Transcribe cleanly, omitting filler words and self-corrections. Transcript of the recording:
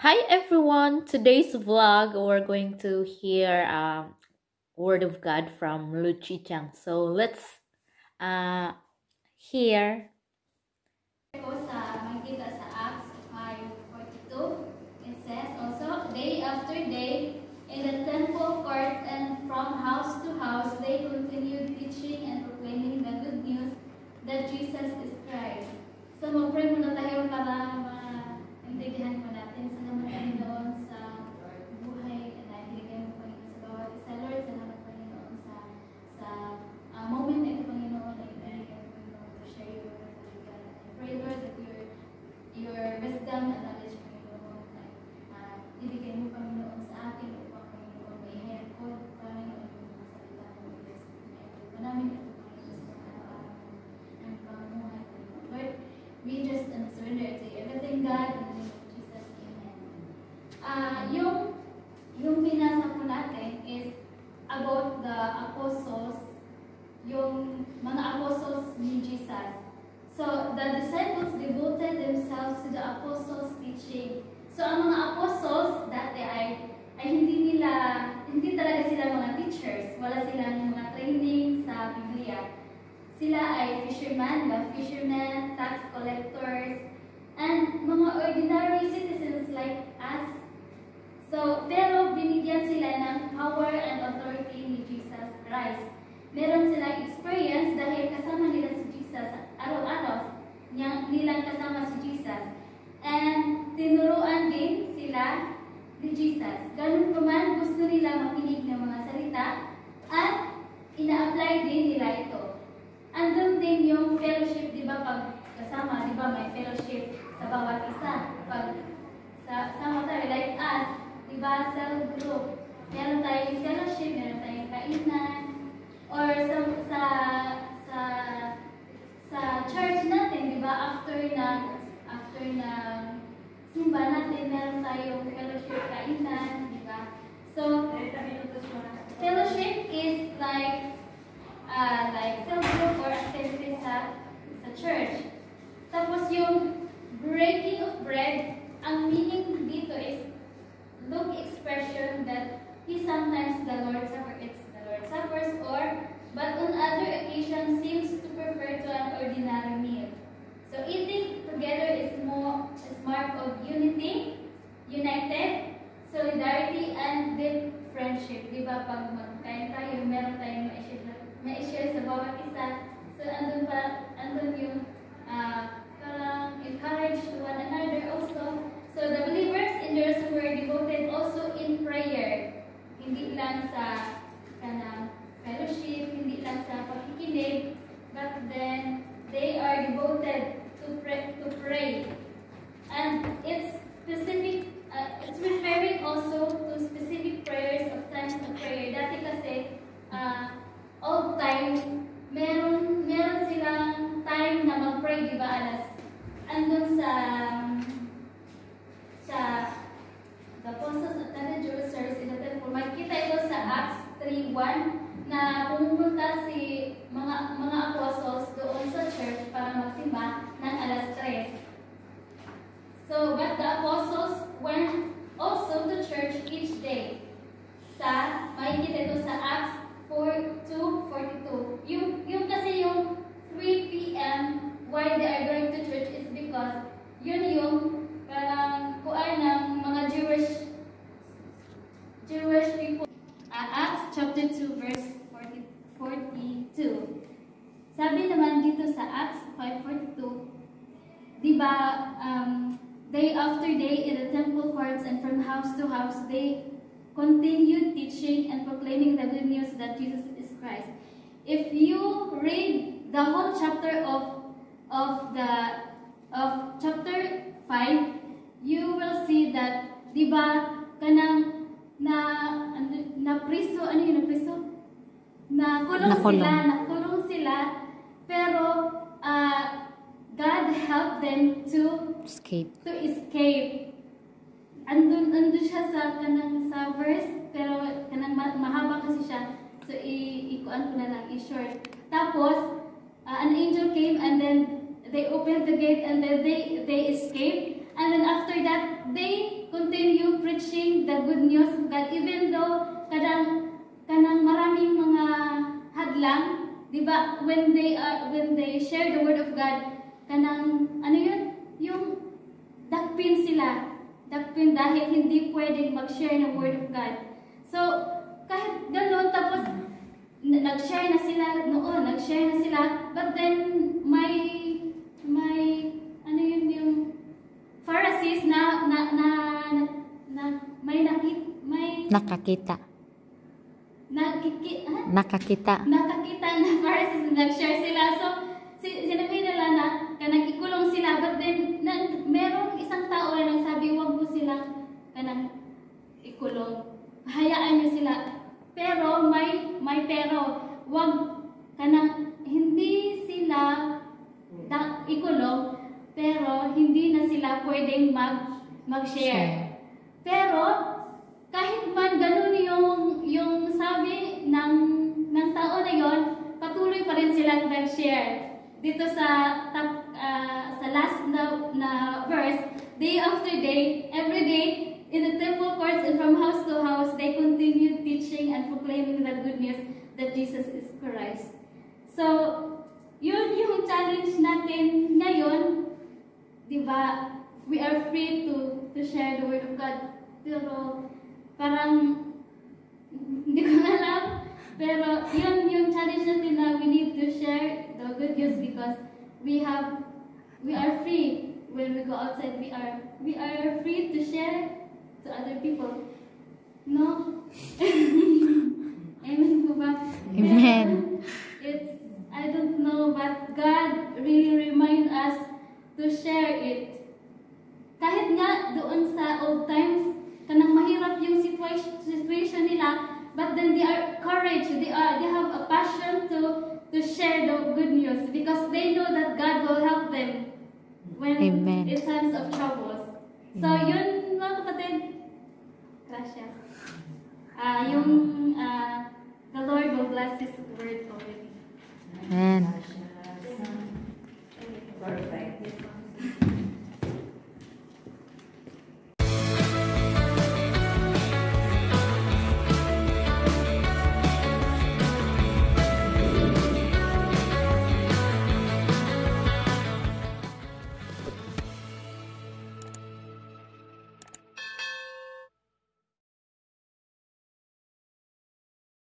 Hi everyone! Today's vlog we're going to hear word of God from Chang. So let's hear. Ko sa makikita sa Acts 5:42, it says also, day after day, in the temple court and from house to house, they continued teaching and proclaiming the good news that Jesus is Christ. So mag-pray muna tayo para maintindihan po natin sa naman Panginoon sa buhay na ibigay mo Panginoon sa bawat isa. Lord, salamat Panginoon sa moment na ito Panginoon na ibigay mo Panginoon to share your word with God. Pray Lord that your wisdom and knowledge Panginoon ay ibigay mo Panginoon sa akin upang Panginoon may hayag ko Panginoon yung mga salita mo Diyos. Ito pa namin ito Panginoon sa mga araw ng pamumuhay Panginoon. Lord, we just surrender to you everything God in the name of Jesus. Amen. Yung binasa po natin is about the apostles, yung mga apostles ni Jesus. So, the disciples devoted themselves to the apostles' teaching. So, ang mga apostles dati ay hindi talaga sila mga teachers. Wala silang mga training sa Biblia. Sila ay fishermen, tax collectors, and mga ordinary citizens like us. So, pero binigyan sila ng power and authority ni Jesus Christ. Meron silang experience dahil kasama nila si Jesus araw-araw nilang kasama si Jesus. And tinuruan din sila ni Jesus. Ganun pa man, gusto nila makinig ng mga salita at ina-apply din nila ito. Andun din yung fellowship, di ba, pag kasama, di ba, may fellowship sa bawat isa. Pag sama tayo, like us, di ba, cell group. Meron tayong fellowship, meron tayong kainan, or sa church natin, di ba, after na simba natin, meron tayong fellowship kainan, di ba? So, fellowship is like cell group or activity sa church. Tapos yung breaking of bread, ang meaning dito is look expression that he sometimes the Lord's Supper, it's the Lord's Suppers, but on other occasions seems to prefer to an ordinary meal. So eating together is mark of unity, united, solidarity, and deep friendship. Di ba pag magkain tayo, meron tayong ma-share sa bawat isa. So andun yung parang encourage to one another also. So the believers in Jerusalem were devoted also in prayer. Hindi lang sa fellowship, hindi lang sa pakikinig, but then they are devoted to pray. And it's referring also to specific prayers of times of prayer. Dati kasi, all times, meron silang time na mag-pray, di ba, andun sa the apostles attended Jewish service in the temple. Makikita ito sa Acts 3:1 na pumunta si mga apostles doon sa church para magsimba ng 3:00. So, but the apostles went also to church each day. Makikita ito sa Acts 4:2-42. Yung kasi yung 3 p.m. why they are going to church is because yun yung parang kuan ng mga Jewish people. Acts chapter 2 verse 42. Sabi naman dito sa Acts 5:42, di ba, day after day in the temple courts and from house to house, they continued teaching and proclaiming the good news that Jesus is Christ. If you read the whole chapter of chapter 5, you will see that, di ba, kanang nakulong sila, pero God helped them to escape. Andun siya sa verse, pero kanang mahaba kasi siya. So ikuan ko na lang, i-short. Tapos an angel came and then they opened the gate and then they escaped. And then after that, they continued the good news of God even though kanang maraming mga hadlang, di ba? When they share the word of God, kanang ano yun? Yung dakpin sila. Dakpin dahil hindi pwedeng mag-share ng word of God. So, kahit gano'n, tapos nag-share na sila noon, but then may ano yun yung Pharisees na may Nakakita. nakakita na Pharisees na nag-share sila. So, sinabi nila na kanang ikulong sila, but then merong isang tao na nagsabi, wag mo sila kanang ikulong. Hayaan nyo sila. Pero may pero, wag kanang hindi sila ikulong, pero hindi na sila pwedeng mag-share. Pero kahit man ganun yung sabi ng tao na yon, patuloy pa rin silang nag-share. Dito sa last na verse, day after day, every day, in the temple courts and from house to house, they continued teaching and proclaiming the good news that Jesus is Christ. So, yun yung challenge natin ngayon, di ba? We are free to share the word of God. Pero parang hindi ko alam. Pero yun yung challenge natin na we need to share the good news because we are free. When we go outside, we are free to share to other people. No? Amen po ba? Amen. I don't know, but God really remind us to share it. Kahit nga doon sa old times, kanang mahirap yung situation nila, but then they are courage, they have a passion to share the good news because they know that God will help them when Amen. in times of troubles. So yun mga kapatid, gracias. The Lord will bless His word already. Amen.